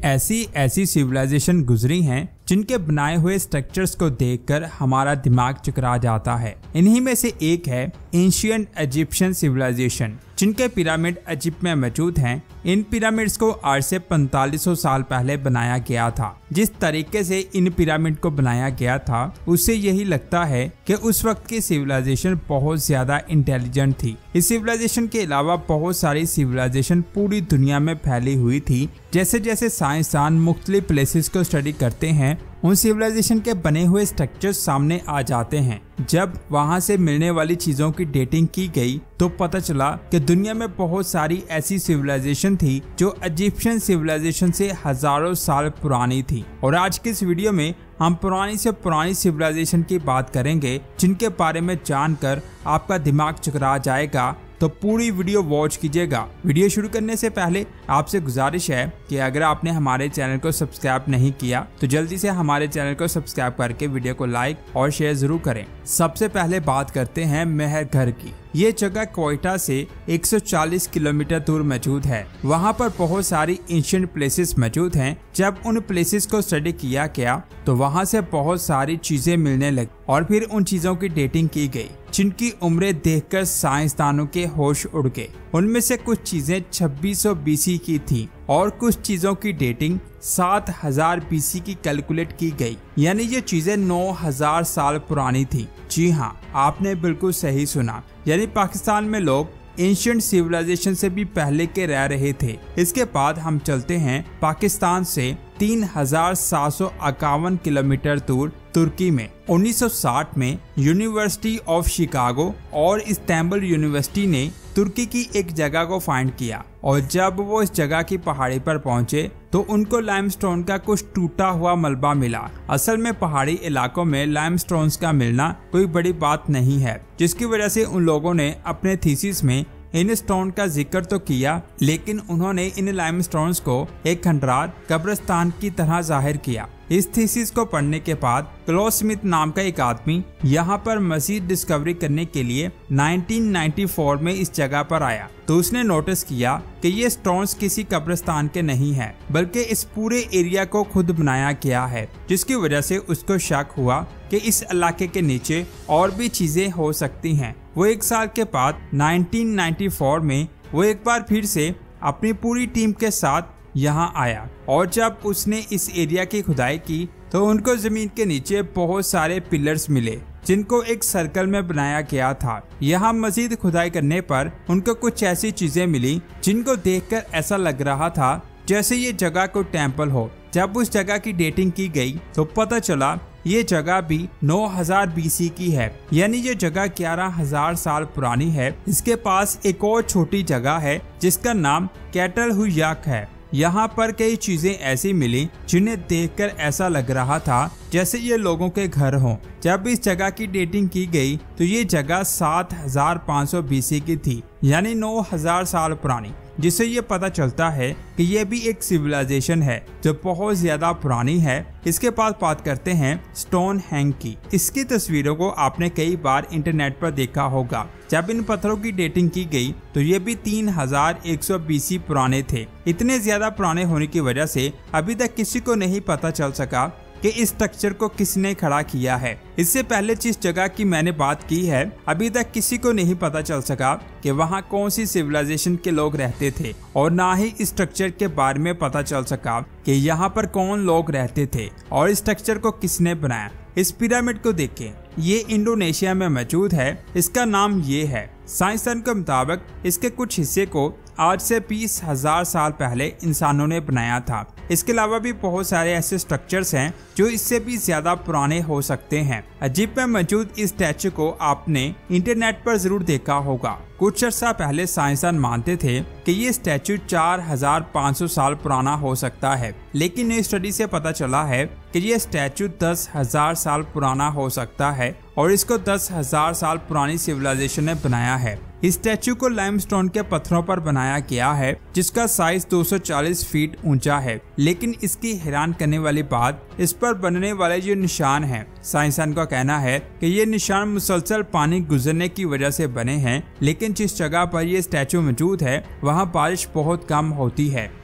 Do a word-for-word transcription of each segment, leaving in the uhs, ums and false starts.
ऐसी ऐसी सिविलाइजेशन गुजरी हैं जिनके बनाए हुए स्ट्रक्चर्स को देखकर हमारा दिमाग चकरा जाता है। इन्हीं में से एक है एंशिएंट इजिप्शियन सिविलाइजेशन, जिनके पिरामिड इजिप्ट में मौजूद हैं। इन पिरामिड्स को आज से पैंतालीस सौ साल पहले बनाया गया था। जिस तरीके से इन पिरामिड को बनाया गया था उससे यही लगता है कि उस वक्त की सिविलाइजेशन बहुत ज्यादा इंटेलिजेंट थी। इस सिविलाइजेशन के अलावा बहुत सारी सिविलाइजेशन पूरी दुनिया में फैली हुई थी। जैसे जैसे साइंसदान मुख्तलिफ प्लेसेस को स्टडी करते हैं, उन सिविलाइजेशन के बने हुए स्ट्रक्चर्स सामने आ जाते हैं। जब वहां से मिलने वाली चीजों की डेटिंग की गई तो पता चला कि दुनिया में बहुत सारी ऐसी सिविलाइजेशन थी जो इजिप्शियन सिविलाइजेशन से हजारों साल पुरानी थी। और आज के इस वीडियो में हम पुरानी से पुरानी सिविलाइजेशन की बात करेंगे, जिनके बारे में जानकर आपका दिमाग चकरा जाएगा। तो पूरी वीडियो वॉच कीजिएगा। वीडियो शुरू करने से पहले आपसे गुजारिश है कि अगर आपने हमारे चैनल को सब्सक्राइब नहीं किया तो जल्दी से हमारे चैनल को सब्सक्राइब करके वीडियो को लाइक और शेयर जरूर करें। सबसे पहले बात करते हैं मेहरगढ़ की। ये जगह क्वेटा से एक सौ चालीस किलोमीटर दूर मौजूद है। वहाँ पर बहुत सारी एंशिएंट प्लेसेस मौजूद हैं। जब उन प्लेसेस को स्टडी किया गया तो वहाँ से बहुत सारी चीजें मिलने लगी और फिर उन चीजों की डेटिंग की गई, जिनकी उम्रें देखकर साइंसदानों के होश उड़ गए। उनमें से कुछ चीजें छब्बीस सौ बीसी की थी और कुछ चीजों की डेटिंग सात हज़ार बीसी की कैलकुलेट की गई, यानी ये चीजें नौ हज़ार साल पुरानी थी। जी हाँ, आपने बिल्कुल सही सुना, यानी पाकिस्तान में लोग एंशिएंट सिविलाइजेशन से भी पहले के रह रहे थे। इसके बाद हम चलते हैं पाकिस्तान से तीन हजार सात सौ इक्यावन किलोमीटर दूर तुर्की में। उन्नीस सौ साठ में यूनिवर्सिटी ऑफ शिकागो और इस्तांबुल यूनिवर्सिटी ने तुर्की की एक जगह को फाइंड किया और जब वो इस जगह की पहाड़ी पर पहुंचे तो उनको लाइमस्टोन का कुछ टूटा हुआ मलबा मिला। असल में पहाड़ी इलाकों में लाइमस्टोन का मिलना कोई बड़ी बात नहीं है, जिसकी वजह से उन लोगों ने अपने थीसिस में इन स्टोन का जिक्र तो किया, लेकिन उन्होंने इन लाइमस्टोन्स को एक खंडरार कब्रिस्तान की तरह जाहिर किया। इस थीसिस को पढ़ने के बाद क्लॉस स्मिथ नाम का एक आदमी यहाँ पर मजीद डिस्कवरी करने के लिए उन्नीस सौ चौरानवे में इस जगह पर आया। तो उसने नोटिस किया कि ये स्टोन्स किसी कब्रिस्तान के नहीं हैं, बल्कि इस पूरे एरिया को खुद बनाया गया है, जिसकी वजह से उसको शक हुआ कि इस इलाके के नीचे और भी चीजें हो सकती हैं। वो एक साल के बाद उन्नीस सौ चौरानवे में वो एक बार फिर से अपनी पूरी टीम के साथ यहाँ आया और जब उसने इस एरिया की खुदाई की तो उनको जमीन के नीचे बहुत सारे पिलर्स मिले, जिनको एक सर्कल में बनाया गया था। यहाँ मजीद खुदाई करने पर उनको कुछ ऐसी चीजें मिली जिनको देखकर ऐसा लग रहा था जैसे ये जगह कोई टेम्पल हो। जब उस जगह की डेटिंग की गई तो पता चला ये जगह भी नौ हज़ार बीसी की है, यानी ये जगह ग्यारह हज़ार साल पुरानी है। इसके पास एक और छोटी जगह है जिसका नाम कैटल हुयाक है। यहाँ पर कई चीजें ऐसी मिली जिन्हें देखकर ऐसा लग रहा था जैसे ये लोगों के घर हों। जब इस जगह की डेटिंग की गई तो ये जगह सात हज़ार पाँच सौ बीसी की थी, यानी नौ हज़ार साल पुरानी, जिससे ये पता चलता है कि ये भी एक सिविलाइजेशन है जो बहुत ज्यादा पुरानी है। इसके बाद बात करते हैं स्टोन हैंग की। इसकी तस्वीरों को आपने कई बार इंटरनेट पर देखा होगा। जब इन पत्थरों की डेटिंग की गई तो ये भी तीन हज़ार एक सौ बीसी पुराने थे। इतने ज्यादा पुराने होने की वजह से अभी तक किसी को नहीं पता चल सका कि इस स्ट्रक्चर को किसने खड़ा किया है। इससे पहले जिस जगह की मैंने बात की है, अभी तक किसी को नहीं पता चल सका कि वहाँ कौन सी सिविलाइजेशन के लोग रहते थे और ना ही इस स्ट्रक्चर के बारे में पता चल सका कि यहाँ पर कौन लोग रहते थे और इस स्ट्रक्चर को किसने बनाया। इस पिरामिड को देखें, ये इंडोनेशिया में मौजूद है। इसका नाम ये है। साइंसदान के मुताबिक इसके कुछ हिस्से को आज से बीस हजार साल पहले इंसानों ने बनाया था। इसके अलावा भी बहुत सारे ऐसे स्ट्रक्चर्स हैं जो इससे भी ज्यादा पुराने हो सकते हैं। इजिप्ट में मौजूद इस स्टैचू को आपने इंटरनेट पर जरूर देखा होगा। कुछ अर्सा पहले साइंसदान मानते थे कि ये स्टैचू चार हज़ार पाँच सौ साल पुराना हो सकता है, लेकिन नई स्टडी से पता चला है कि ये स्टैचू दस हज़ार साल पुराना हो सकता है और इसको दस हज़ार साल पुरानी सिविलाइजेशन ने बनाया है। इस स्टैचू को लाइमस्टोन के पत्थरों पर बनाया गया है, जिसका साइज दो सौ चालीस फीट ऊंचा है। लेकिन इसकी हैरान करने वाली बात इस पर बनने वाले जो निशान हैं, साइंसदान का कहना है कि ये निशान मुसलसल पानी गुजरने की वजह से बने हैं, लेकिन जिस जगह पर ये स्टैचू मौजूद है वहाँ बारिश बहुत कम होती है।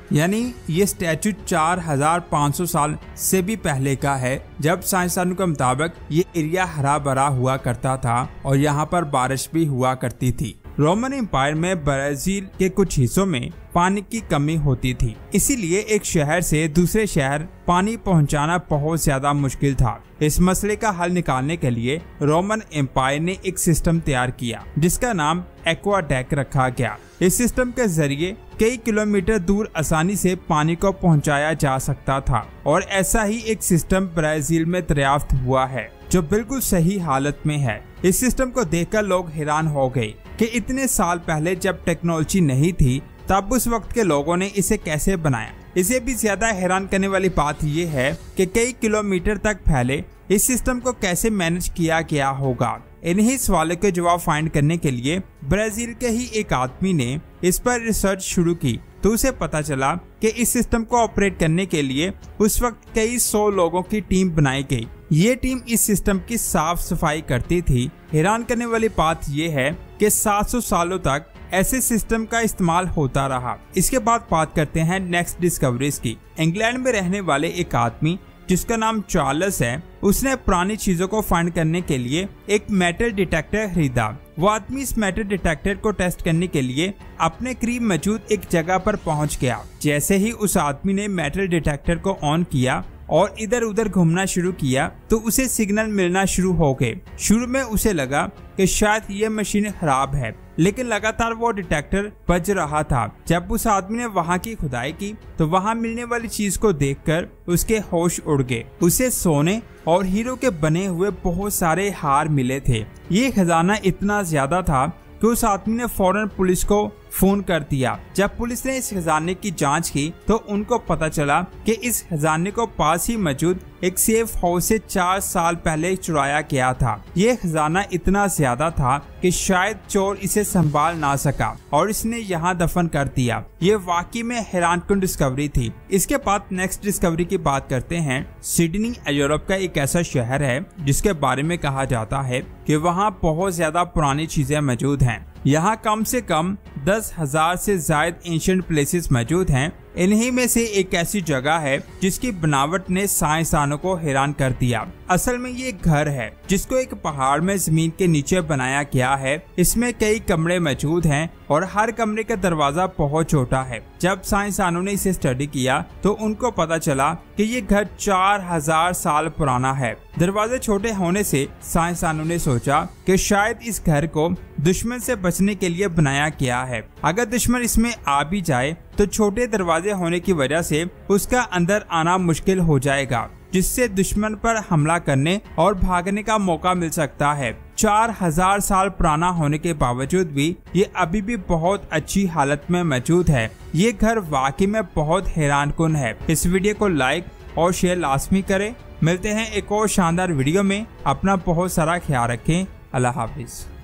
यानी ये स्टैचू चार हजार पाँच सौ साल से भी पहले का है, जब साइंसदानों के मुताबिक ये एरिया हरा भरा हुआ करता था और यहाँ पर बारिश भी हुआ करती थी। रोमन एम्पायर में ब्राजील के कुछ हिस्सों में पानी की कमी होती थी, इसीलिए एक शहर से दूसरे शहर पानी पहुंचाना बहुत ज्यादा मुश्किल था। इस मसले का हल निकालने के लिए रोमन एम्पायर ने एक सिस्टम तैयार किया जिसका नाम एक्वाडक्ट रखा गया। इस सिस्टम के जरिए कई किलोमीटर दूर आसानी से पानी को पहुंचाया जा सकता था और ऐसा ही एक सिस्टम ब्राजील में दरियाफ्त हुआ है जो बिल्कुल सही हालत में है। इस सिस्टम को देखकर लोग हैरान हो गए कि इतने साल पहले जब टेक्नोलॉजी नहीं थी तब उस वक्त के लोगों ने इसे कैसे बनाया। इसे भी ज्यादा हैरान करने वाली बात यह है कि कई किलोमीटर तक फैले इस सिस्टम को कैसे मैनेज किया गया होगा। इन्हीं सवालों के जवाब फाइंड करने के लिए ब्राजील के ही एक आदमी ने इस पर रिसर्च शुरू की तो उसे पता चला कि इस सिस्टम को ऑपरेट करने के लिए उस वक्त कई सौ लोगों की टीम बनाई गई। ये टीम इस सिस्टम की साफ सफाई करती थी। हैरान करने वाली बात यह है कि सात सौ सालों तक ऐसे सिस्टम का इस्तेमाल होता रहा। इसके बाद बात करते हैं नेक्स्ट डिस्कवरीज की। इंग्लैंड में रहने वाले एक आदमी जिसका नाम चार्ल्स है, उसने पुरानी चीजों को फाइंड करने के लिए एक मेटल डिटेक्टर खरीदा। वो आदमी इस मेटल डिटेक्टर को टेस्ट करने के लिए अपने करीब मौजूद एक जगह पर पहुंच गया। जैसे ही उस आदमी ने मेटल डिटेक्टर को ऑन किया और इधर उधर घूमना शुरू किया तो उसे सिग्नल मिलना शुरू हो गए। शुरू में उसे लगा कि शायद ये मशीन खराब है, लेकिन लगातार वो डिटेक्टर बज रहा था। जब उस आदमी ने वहाँ की खुदाई की तो वहाँ मिलने वाली चीज को देखकर उसके होश उड़ गए। उसे सोने और हीरो के बने हुए बहुत सारे हार मिले थे। ये खजाना इतना ज्यादा था कि उस आदमी ने फौरन पुलिस को फोन कर दिया। जब पुलिस ने इस खजाने की जांच की तो उनको पता चला कि इस खजाने को पास ही मौजूद एक सेफ हाउस से चार साल पहले चुराया गया था। ये खजाना इतना ज्यादा था कि शायद चोर इसे संभाल ना सका और इसने यहाँ दफन कर दिया। ये वाकई में हैरानकुन डिस्कवरी थी। इसके बाद नेक्स्ट डिस्कवरी की बात करते हैं। सिडनी यूरोप का एक ऐसा शहर है जिसके बारे में कहा जाता है कि वहाँ बहुत ज्यादा पुरानी चीजें मौजूद हैं। यहाँ कम से कम दस हजार से ज्यादा एंशिएंट प्लेसेस मौजूद हैं। इन्हीं में से एक ऐसी जगह है जिसकी बनावट ने साइंसदानों को हैरान कर दिया। असल में ये एक घर है जिसको एक पहाड़ में जमीन के नीचे बनाया गया है। इसमें कई कमरे मौजूद हैं और हर कमरे का दरवाजा बहुत छोटा है। जब साइंसदानों ने इसे स्टडी किया तो उनको पता चला कि ये घर चार हजार साल पुराना है। दरवाजे छोटे होने से साइंसदानों ने सोचा कि शायद इस घर को दुश्मन से बचने के लिए बनाया गया है। अगर दुश्मन इसमें आ भी जाए तो छोटे दरवाजे होने की वजह से उसका अंदर आना मुश्किल हो जाएगा, जिससे दुश्मन पर हमला करने और भागने का मौका मिल सकता है। चार हजार साल पुराना होने के बावजूद भी ये अभी भी बहुत अच्छी हालत में मौजूद है। ये घर वाकई में बहुत हैरानकुन है। इस वीडियो को लाइक और शेयर लाजमी करें। मिलते हैं एक और शानदार वीडियो में। अपना बहुत सारा ख्याल रखें। अल्लाह हाफिज।